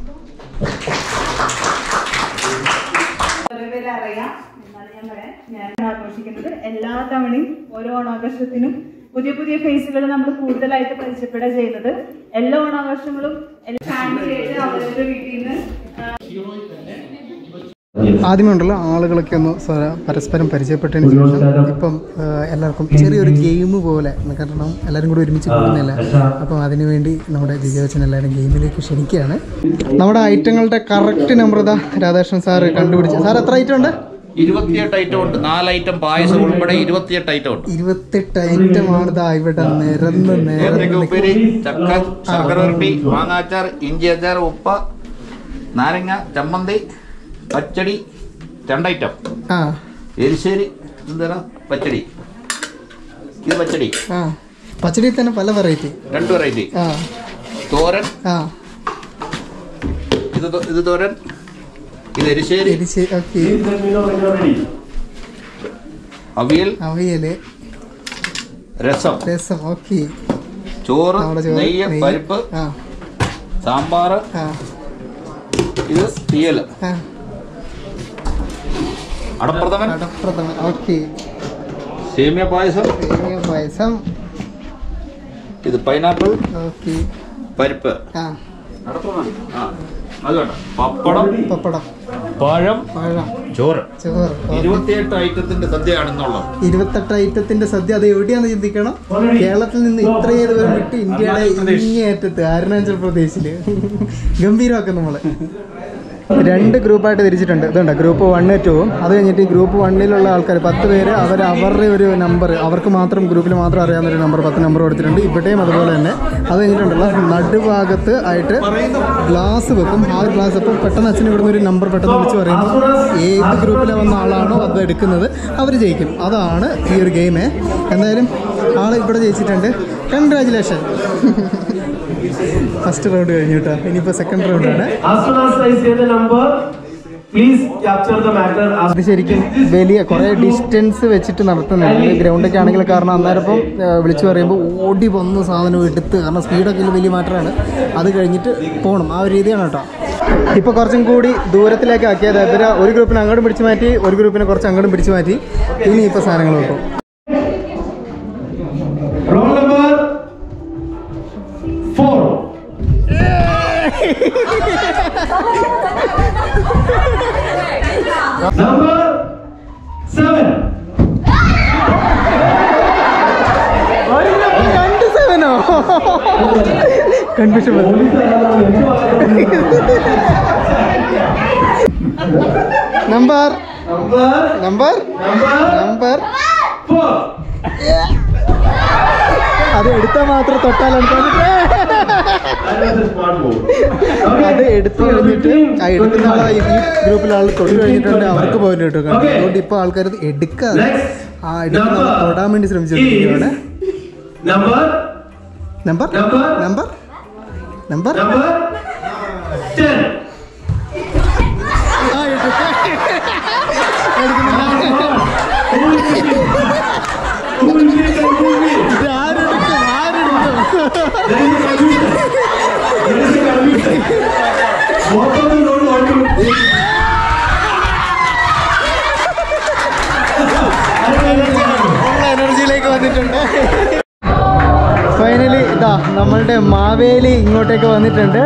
അറിയാം എന്നാണ് ഞാൻ പറയാൻ. ഞാൻ ആഘോഷിക്കുന്നത് എല്ലാ തവണയും ഓരോ ഓണാഘോഷത്തിനും പുതിയ പുതിയ ഫേസുകൾ നമ്മൾ കൂടുതലായിട്ട് പരിചയപ്പെടുക ചെയ്യുന്നത്. എല്ലാ ഓണാഘോഷങ്ങളും എല്ലാ ഫാമിലിയായിട്ട് അവരുടെ വീട്ടിൽ നിന്ന് ആദ്യമേ ഉണ്ടല്ലോ ആളുകളൊക്കെ ഒന്ന് പരസ്പരം പരിചയപ്പെട്ടതിന് ശേഷം ഇപ്പം എല്ലാവർക്കും ചെറിയൊരു ഗെയിം പോലെ, കാരണം എല്ലാവരും കൂടി ഒരുമിച്ച് കൂടുന്നില്ല. അപ്പം അതിനുവേണ്ടി നമ്മുടെ ജിജോച്ചൻ എല്ലാവരും ഗെയിമിലേക്ക് ക്ഷണിക്കുകയാണ്. നമ്മുടെ ഐറ്റങ്ങളുടെ കറക്റ്റ് നമ്പർ ഇതാ രാധാകൃഷ്ണൻ സാറ് കണ്ടുപിടിച്ചു. സാർ എത്ര ഐറ്റം ഉണ്ട്? 28 ഐറ്റം ഉണ്ട്. 4 ഐറ്റം പായസം ഉൾപ്പെടെ 28 ഐറ്റം ഉണ്ട്. 28 ഐറ്റമാണ് ഇതാ ഇവിടെ നിരന്ന് ഉപ്പേരി, ചക്ക, ശർക്കര ഉരുട്ടി, മാങ്ങാച്ചാർ, ഇഞ്ചി അച്ചാർ, ഉപ്പ, നാരങ്ങ, ചമ്മന്തി, പച്ചടി 2 ഐറ്റം, എരിശ്ശേരി, പച്ചടി, ഇത് പച്ചടി, പച്ചടി തന്നെ പല വെറൈറ്റി, 2 വെറൈറ്റി, തോരൻ, ഇത് തോരൻ, ഇത് എരിശ്ശേരി, അവിയല്, രസം, ഓക്കെ, ചോറ്, നെയ്യ്, പരിപ്പ്, സാമ്പാർ, ഇത് തീയൽ, അടപ്രഥമൻ, ഓക്കെ, സേമിയ പായസം, ഇത് പൈനാപ്പിൾ, ഓക്കെ, പരിപ്പ്, പപ്പടം, പഴം, ചോറ്. 28 ഐറ്റത്തിന്റെ സദ്യയാണെന്നുള്ളത്. 28 ഐറ്റത്തിന്റെ സദ്യ. അത് എവിടെയാണെന്ന് ചിന്തിക്കണം. കേരളത്തിൽ നിന്ന് ഇത്രയും ദൂരം വിട്ട് ഇന്ത്യയുടെ ഇങ്ങേയറ്റത്ത് അരുണാചൽ പ്രദേശില് ഗംഭീരമാക്കും നമ്മള്. 2 ഗ്രൂപ്പായിട്ട് തിരിച്ചിട്ടുണ്ട്. ഇതുണ്ട് ഗ്രൂപ്പ് 1, 2. അത് കഴിഞ്ഞിട്ട് ഈ ഗ്രൂപ്പ് 1-ലുള്ള ആൾക്കാർ 10 പേര് അവരുടെ ഒരു നമ്പർ, അവർക്ക് മാത്രം ഗ്രൂപ്പിൽ മാത്രം അറിയാവുന്നൊരു നമ്പർ 10 നമ്പർ കൊടുത്തിട്ടുണ്ട്. ഇവിടെയും അതുപോലെ തന്നെ. അത് കഴിഞ്ഞിട്ടുണ്ടല്ലോ നടുഭാഗത്ത് ആയിട്ട് ഗ്ലാസ് വെക്കും. ആ ഒരു ഗ്ലാസ് അപ്പോൾ പെട്ടെന്ന് അച്ഛൻ ഇവിടുന്ന് ഒരു നമ്പർ പെട്ടെന്ന് വിളിച്ച് പറയുമ്പോൾ ഏത് ഗ്രൂപ്പിലെ വന്ന ആളാണോ അത് എടുക്കുന്നത് അവർ ജയിക്കും. അതാണ് ഈ ഒരു ഗെയിമേ. എന്തായാലും ആൾ ഇവിടെ ജയിച്ചിട്ടുണ്ട്. കൺഗ്രാജുലേഷൻ. ഫസ്റ്റ് റൗണ്ട് കഴിഞ്ഞു കേട്ടോ. ഇനിയിപ്പോൾ സെക്കൻഡ് റൗണ്ടാണ്. അത് ശരിക്കും വലിയ കുറേ ഡിസ്റ്റൻസ് വെച്ചിട്ട് നടത്തുന്നതാണ് ഗ്രൗണ്ടൊക്കെ ആണെങ്കിൽ. കാരണം അന്നേരം ഇപ്പം വിളിച്ചു പറയുമ്പോൾ ഓടി വന്ന് സാധനം എടുത്ത്, കാരണം സ്പീഡൊക്കെ വലിയ മാറ്റമാണ്. അത് കഴിഞ്ഞിട്ട് പോകണം. ആ ഒരു രീതിയാണ് കേട്ടോ. ഇപ്പോൾ കുറച്ചും കൂടി ദൂരത്തിലേക്ക് ആക്കിയത്. ഇവർ ഒരു ഗ്രൂപ്പിനെ അങ്ങോട്ടും പിടിച്ചു മാറ്റി, ഒരു ഗ്രൂപ്പിനെ കുറച്ച് അങ്ങോട്ടും പിടിച്ചു മാറ്റി. ഇനി ഇപ്പോൾ സാധനങ്ങൾ വെക്കും. Number 7. 7 കൺഫ്യൂഷൻ. നമ്പർ 4. അത് എടുത്താൽ മാത്രം തൊട്ടാലാണ്. അത് എടുത്തു കഴിഞ്ഞിട്ട് എടുക്കുന്ന ആളെ ഈ ഗ്രൂപ്പിലെ ആൾ തൊട്ട് കഴിഞ്ഞിട്ടുണ്ട്, അവർക്ക് പോയിന്റ് കിട്ടും. അതുകൊണ്ട് ഇപ്പോൾ ആൾക്കാർ എടുക്കാതെ എടുക്കുന്ന തൊടാൻ വേണ്ടി ശ്രമിച്ചിരിക്കുകയാണ്. നമ്പർ 10. എനർജിയിലേക്ക് വന്നിട്ടുണ്ട്. ഫൈനലി ഇതാ നമ്മളുടെ മാവേലി ഇങ്ങോട്ടേക്ക് വന്നിട്ടുണ്ട്.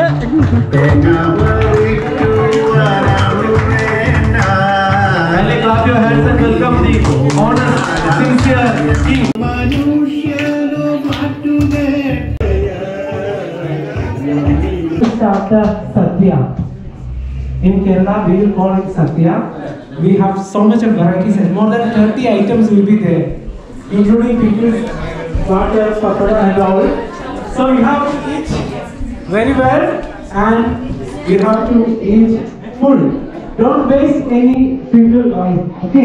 Satya. In Kerala, we will call it Satya. We have so much of varieties and more than 30 items will be there, including pickles, water, papada and all. So you have to eat very well and you have to eat full. Don't waste any pickle oil, okay?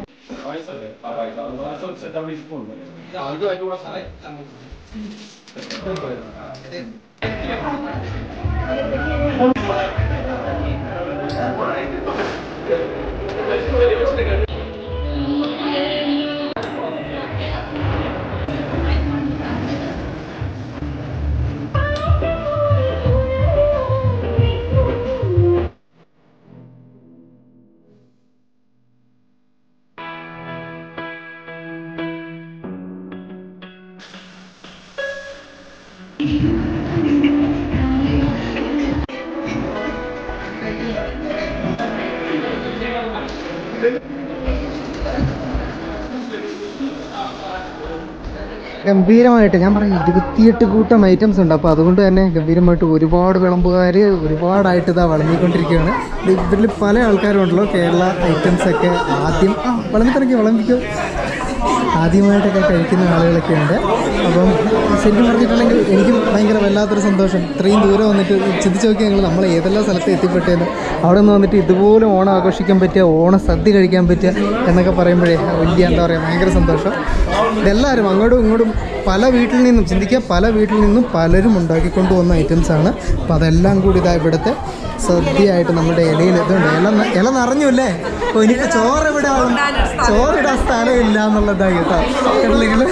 ഗംഭീരമായിട്ട് ഞാൻ പറയും 28 കൂട്ടം items ഉണ്ട്. അപ്പോൾ അതുകൊണ്ട് തന്നെ ഗംഭീരമായിട്ട് ഒരുപാട് വിളമ്പുകാർ ഒരുപാടായിട്ട് ഇതാ വിളമ്പിക്കൊണ്ടിരിക്കുകയാണ്. ഇതിൽ പല ആൾക്കാരും ഉണ്ടല്ലോ കേരള ഐറ്റംസൊക്കെ ആദ്യം വിളമ്പിക്കോ ആദ്യമായിട്ടൊക്കെ കഴിക്കുന്ന ആളുകളൊക്കെ ഉണ്ട്. അപ്പം ശരിക്കും പറഞ്ഞിട്ടുണ്ടെങ്കിൽ എനിക്കും ഭയങ്കര വല്ലാത്തൊരു സന്തോഷം. ഇത്രയും ദൂരം വന്നിട്ട് ചിന്തിച്ച് നോക്കി ഞങ്ങൾ നമ്മൾ ഏതെല്ലാം സ്ഥലത്ത് എത്തിപ്പെട്ടേന്ന്. അവിടെ നിന്ന് വന്നിട്ട് ഇതുപോലെ ഓണം ആഘോഷിക്കാൻ പറ്റുക, ഓണ സദ്യ കഴിക്കാൻ പറ്റുക എന്നൊക്കെ പറയുമ്പോഴേ വലിയ എന്താ പറയുക ഭയങ്കര സന്തോഷം. ഇതെല്ലാവരും അങ്ങോട്ടും ഇങ്ങോട്ടും പല വീട്ടിൽ നിന്നും ചിന്തിക്കുക, പല വീട്ടിൽ നിന്നും പലരും ഉണ്ടാക്കിക്കൊണ്ട് പോകുന്ന ഐറ്റംസാണ്. അപ്പോൾ അതെല്ലാം കൂടി ഇതാ ഇവിടുത്തെ സദ്യയായിട്ട് നമ്മുടെ ഇലയിൽ ഇതുണ്ട്. ഇല നിറഞ്ഞു അല്ലേ? അപ്പോൾ എനിക്ക് ചോറിടാൻ സ്ഥലമില്ല എന്നുള്ളതാണ് കേട്ടോ. കേട്ടില്ലെങ്കിൽ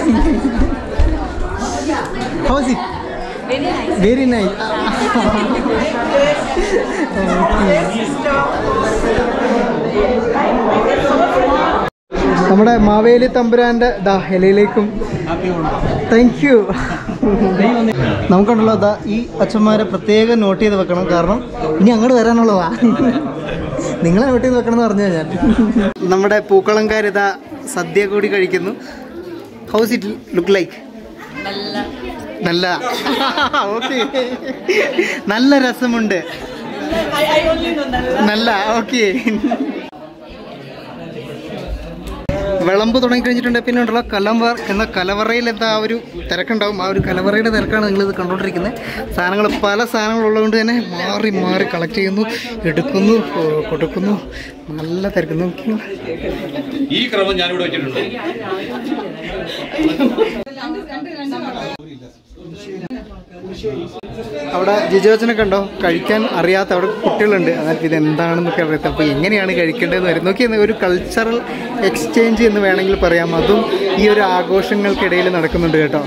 ഹൗസ് ഇറ്റ് വെരി നൈസ്. നമ്മുടെ മാവേലി തമ്പുരാൻ്റെ ദാ ഇലയിലേക്കും താങ്ക് യു. നമുക്കുണ്ടല്ലോ ദാ ഈ അച്ഛന്മാരെ പ്രത്യേകം നോട്ട് ചെയ്ത് വെക്കണം. കാരണം ഇനി അങ്ങോട്ട് വരാനുള്ളതാ. നിങ്ങളെ നോട്ട് ചെയ്ത് വെക്കണം എന്ന് പറഞ്ഞു കഴിഞ്ഞാൽ. നമ്മുടെ പൂക്കളംകാരിതാ സദ്യ കൂടി കഴിക്കുന്നു. How's it look like? നല്ല ഓക്കെ, നല്ല രസമുണ്ട്. നല്ല ഓക്കെ. വിളമ്പ് തുടങ്ങി കഴിഞ്ഞിട്ടുണ്ട്. പിന്നെ ഉണ്ടല്ലോ കലവർ എന്ന കലവറയിൽ എന്താ ആ ഒരു തിരക്കുണ്ടാവും. ആ ഒരു കലവറയുടെ തിരക്കാണ് നിങ്ങളിത് കണ്ടുകൊണ്ടിരിക്കുന്നത്. സാധനങ്ങൾ പല സാധനങ്ങളുള്ളതുകൊണ്ട് തന്നെ മാറി മാറി കളക്ട് ചെയ്യുന്നു, എടുക്കുന്നു, കൊടുക്കുന്നു. നല്ല തിരക്ക്. നോക്കി ഈ ക്രമം ഞാനിവിടെ വെച്ചിട്ടുണ്ട്. അവിടെ ജിജോച്ചനൊക്കെ ഉണ്ടോ കഴിക്കാൻ അറിയാത്ത അവിടെ കുട്ടികളുണ്ട്. അതായത് ഇത് എന്താണെന്നൊക്കെ അറിയാത്ത. അപ്പോൾ എങ്ങനെയാണ് കഴിക്കേണ്ടതെന്ന് വരും. നോക്കി ഒരു കൾച്ചറൽ എക്സ്ചേഞ്ച് എന്ന് വേണമെങ്കിൽ പറയാം. അതും ഈ ഒരു ആഘോഷങ്ങൾക്കിടയിൽ നടക്കുന്നുണ്ട് കേട്ടോ.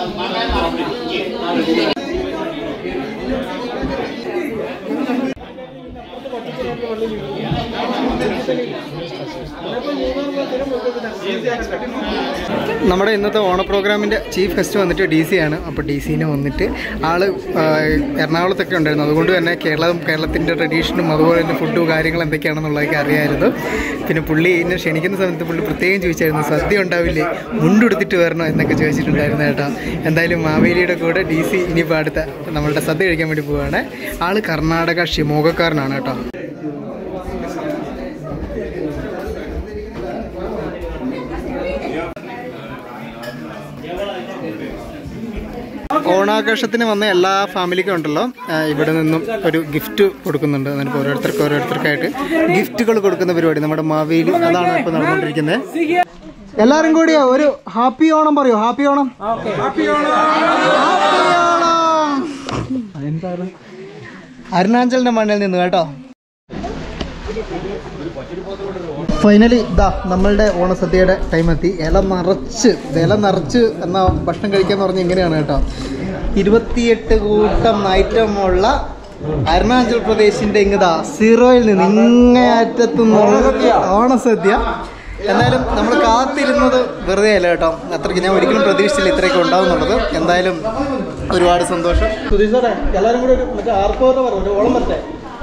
നമ്മുടെ ഇന്നത്തെ ഓണ പ്രോഗ്രാമിൻ്റെ ചീഫ് ഗസ്റ്റ് വന്നിട്ട് DC ആണ്. അപ്പോൾ DCനെ വന്നിട്ട് ആൾ എറണാകുളത്തൊക്കെ ഉണ്ടായിരുന്നു. അതുകൊണ്ട് തന്നെ കേരളത്തിൻ്റെ ട്രഡീഷനും അതുപോലെ തന്നെ ഫുഡും കാര്യങ്ങളും എന്തൊക്കെയാണെന്നുള്ളതൊക്കെ അറിയാമായിരുന്നു. പിന്നെ പുള്ളി എന്നെ ക്ഷണിക്കുന്ന സമയത്ത് പുള്ളി പ്രത്യേകം ചോദിച്ചായിരുന്നു സദ്യ ഉണ്ടാവില്ലേ, മുണ്ടെടുത്തിട്ട് വരണോ എന്നൊക്കെ ചോദിച്ചിട്ടുണ്ടായിരുന്നു കേട്ടോ. എന്തായാലും മാവേലിയുടെ കൂടെ DC ഇനിയിപ്പോൾ അടുത്ത നമ്മളുടെ സദ്യ കഴിക്കാൻ വേണ്ടി പോവുകയാണ്. ആൾ കർണാടക ഷിമോഗക്കാരനാണ് കേട്ടോ. ഓണാഘോഷത്തിന് വന്ന എല്ലാ ഫാമിലിക്കും ഉണ്ടല്ലോ ഇവിടെ നിന്നും ഒരു ഗിഫ്റ്റ് കൊടുക്കുന്നുണ്ട്. എന്നിട്ട് ഓരോരുത്തർക്കായിട്ട് ഗിഫ്റ്റുകൾ കൊടുക്കുന്ന പരിപാടി നമ്മുടെ മാവേലി അതാണ് ഇപ്പോൾ നടന്നുകൊണ്ടിരിക്കുന്നത്. എല്ലാവരും കൂടി ഒരു ഹാപ്പി ഓണം പറയൂ. ഹാപ്പി ഓണം. അരുണാചലിന്റെ മണ്ണിൽ നിന്ന് കേട്ടോ. ഫൈനലി ഇതാ നമ്മളുടെ ഓണസദ്യയുടെ ടൈം എത്തി. ഇല നിറച്ച് എന്നാൽ ഭക്ഷണം കഴിക്കാന്ന് പറഞ്ഞാൽ ഇങ്ങനെയാണ് കേട്ടോ. 28 കൂട്ടം ഐറ്റമുള്ള അരുണാചൽ പ്രദേശിന്റെ ഇങ്ങതാ സീറോയിൽ നിന്ന് ഇങ്ങേയറ്റത്തുനിന്നുള്ള ഓണസദ്യ. എന്തായാലും നമ്മൾ കാത്തിരുന്നത് വെറുതെ അല്ല കേട്ടോ. അത്രയ്ക്ക് ഞാൻ ഒരിക്കലും പ്രതീക്ഷിച്ചില്ല ഇത്രയൊക്കെ ഉണ്ടാവും എന്നുള്ളത്. എന്തായാലും ഒരുപാട് സന്തോഷം. സുധീഷ് സാറേ, എല്ലാവരും കൂടെ ഒരു മറ്റേ ആർപ്പോടെ പറഞ്ഞു ഓളം പറ്റേ.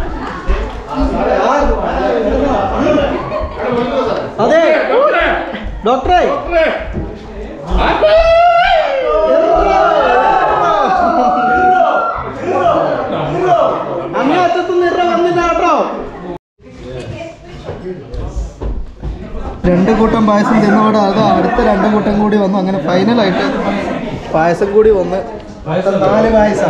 അതെ ഡോക്ടറെ, അങ്ങേറ്റത്തുനിന്ന് ഇറ വന്നില്ല കേട്ടോ. 2 കൂട്ടം പായസം തിന്നോടെ അത് അടുത്ത 2 കൂട്ടം കൂടി വന്നു. അങ്ങനെ ഫൈനലായിട്ട് പായസം കൂടി വന്ന് 4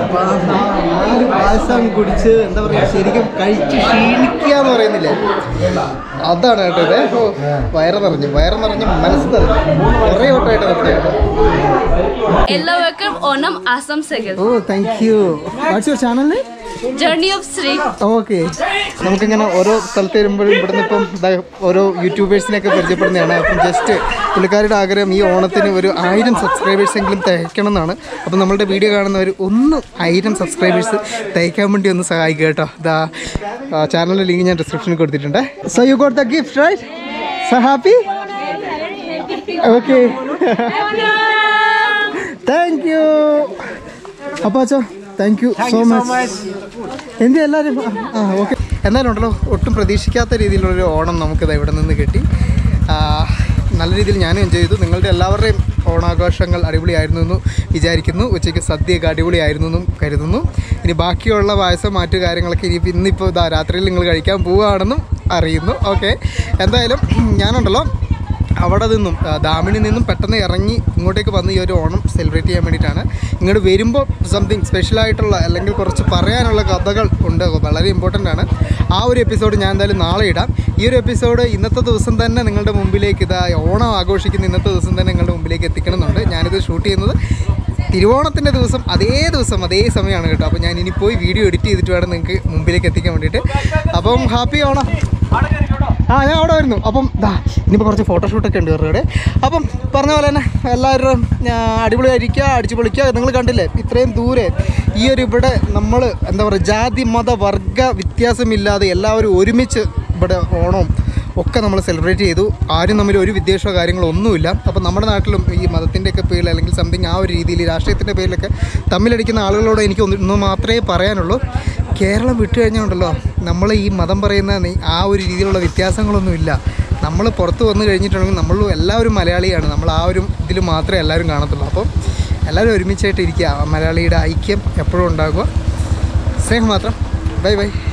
പായസം കുടിച്ച് എന്താ പറയുക, ശരിക്കും കഴിച്ച് ക്ഷീണിക്കുക എന്ന് പറയുന്നില്ലേ, അതാണ് കേട്ടോ ഇത്. വയറ് നിറഞ്ഞ് മനസ്സ് നിറഞ്ഞു കുറേ വട്ടമായിട്ട് നിർത്തിയായിട്ട്. എല്ലാവർക്കും ഓണം ആശംസകൾ. Oh thank you. What's your channel? Journey of Sri. Okay, നമുക്കിങ്ങനെ ഓരോ സ്ഥലത്ത് വരുമ്പോഴും ഇവിടുന്ന് ഇപ്പം ഓരോ യൂട്യൂബേഴ്സിനെയൊക്കെ പരിചയപ്പെടുന്നതാണ്. അപ്പം ജസ്റ്റ് പുള്ളിക്കാരുടെ ആഗ്രഹം ഈ ഓണത്തിന് ഒരു 1000 സബ്സ്ക്രൈബേഴ്സെങ്കിലും തികയ്ക്കണം എന്നാണ്. അപ്പം നമ്മളുടെ വീഡിയോ കാണുന്നവർ 1000 സബ്സ്ക്രൈബേഴ്സ് തികയ്ക്കാൻ വേണ്ടി ഒന്ന് സഹായിക്കുക കേട്ടോ. ഇതാ ചാനലിൻ്റെ ലിങ്ക് ഞാൻ ഡിസ്ക്രിപ്ഷനിൽ കൊടുത്തിട്ടുണ്ട്. So you got the gift right? So happy? Okay, thank you. അപ്പോൾ അച്ഛാ താങ്ക് യു സോ മച്ച്. എന്ത് എല്ലാവരും ഓക്കെ. എന്നാലും ഉണ്ടല്ലോ, ഒട്ടും പ്രതീക്ഷിക്കാത്ത രീതിയിലുള്ളൊരു ഓണം നമുക്കിത് ഇവിടെ നിന്ന് കിട്ടി. നല്ല രീതിയിൽ ഞാനും എൻജോയ് ചെയ്തു. നിങ്ങളുടെ എല്ലാവരുടെയും ഓണാഘോഷങ്ങൾ അടിപൊളിയായിരുന്നു എന്ന് വിചാരിക്കുന്നു. ഉച്ചയ്ക്ക് സദ്യയൊക്കെ അടിപൊളിയായിരുന്നു എന്നും കരുതുന്നു. ഇനി ബാക്കിയുള്ള പായസം മറ്റു കാര്യങ്ങളൊക്കെ ഇന്നിപ്പോൾ രാത്രിയിൽ നിങ്ങൾ കഴിക്കാൻ പോവുകയാണെന്നും അറിയുന്നു. ഓക്കെ, എന്തായാലും ഞാനുണ്ടല്ലോ അവിടെ നിന്നും ഡാമിൽ നിന്നും പെട്ടെന്ന് ഇറങ്ങി ഇങ്ങോട്ടേക്ക് വന്ന് ഈ ഒരു ഓണം സെലിബ്രേറ്റ് ചെയ്യാൻ വേണ്ടിയിട്ടാണ്. ഇങ്ങോട്ട് വരുമ്പോൾ സംതിങ് സ്പെഷ്യലായിട്ടുള്ള അല്ലെങ്കിൽ കുറച്ച് പറയാനുള്ള കഥകൾ ഉണ്ട്, വളരെ ഇമ്പോർട്ടൻ്റ് ആണ്. ആ ഒരു എപ്പിസോഡ് ഞാൻ എന്തായാലും നാളെ ഇടാം. ഈ ഒരു എപ്പിസോഡ് ഇന്നത്തെ ദിവസം തന്നെ നിങ്ങളുടെ മുമ്പിലേക്ക് ഓണം ആഘോഷിക്കുന്ന ഇന്നത്തെ ദിവസം തന്നെ നിങ്ങളുടെ മുമ്പിലേക്ക് എത്തിക്കണമെന്നുണ്ട്. ഞാനിത് ഷൂട്ട് ചെയ്യുന്നത് തിരുവോണത്തിൻ്റെ ദിവസം അതേ സമയമാണ് കേട്ടോ. അപ്പോൾ ഞാൻ ഇനി പോയി വീഡിയോ എഡിറ്റ് ചെയ്തിട്ട് വേണം നിങ്ങൾക്ക് മുമ്പിലേക്ക് എത്തിക്കാൻ വേണ്ടിയിട്ട്. അപ്പം ഹാപ്പി ഓണം. ഞാൻ അവിടെ വരുന്നു. അപ്പം ഇനിയിപ്പോൾ കുറച്ച് ഫോട്ടോഷൂട്ടൊക്കെ ഉണ്ട് ഇവരുടെ. അപ്പം പറഞ്ഞ പോലെ തന്നെ എല്ലാവരും അടിപൊളിയായിരിക്കുക, അടിച്ചു പൊളിക്കുക. നിങ്ങൾ കണ്ടില്ലേ ഇത്രയും ദൂരെ ഈ ഒരു ഇവിടെ നമ്മൾ എന്താ പറയുക, ജാതി മത വർഗ വ്യത്യാസമില്ലാതെ എല്ലാവരും ഒരുമിച്ച് ഇവിടെ ഓണവും ഒക്കെ നമ്മൾ സെലിബ്രേറ്റ് ചെയ്തു. ആരും തമ്മിൽ ഒരു വിദ്വേഷമോ കാര്യങ്ങളോ ഒന്നുമില്ല. അപ്പോൾ നമ്മുടെ നാട്ടിലും ഈ മതത്തിൻ്റെയൊക്കെ പേരിൽ അല്ലെങ്കിൽ സംതിങ് ആ ഒരു രീതിയിൽ രാഷ്ട്രീയത്തിൻ്റെ പേരിലൊക്കെ തമ്മിലടിക്കുന്ന ആളുകളോട് എനിക്ക് ഒന്ന് മാത്രമേ പറയാനുള്ളൂ. കേരളം വിട്ടു കഴിഞ്ഞുണ്ടല്ലോ, നമ്മൾ ഈ മതം പറയുന്ന ആ ഒരു രീതിയിലുള്ള വ്യത്യാസങ്ങളൊന്നുമില്ല. നമ്മൾ പുറത്ത് വന്നു കഴിഞ്ഞിട്ടുണ്ടെങ്കിൽ നമ്മൾ എല്ലാവരും മലയാളിയാണ്. നമ്മൾ ആ ഒരു ഇതിൽ മാത്രമേ എല്ലാവരും കാണത്തുള്ളൂ. അപ്പം എല്ലാവരും ഒരുമിച്ചായിട്ട് ഇരിക്കുക. മലയാളിയുടെ ഐക്യം എപ്പോഴും ഉണ്ടാകുക. സ്നേഹം മാത്രം. Bye by.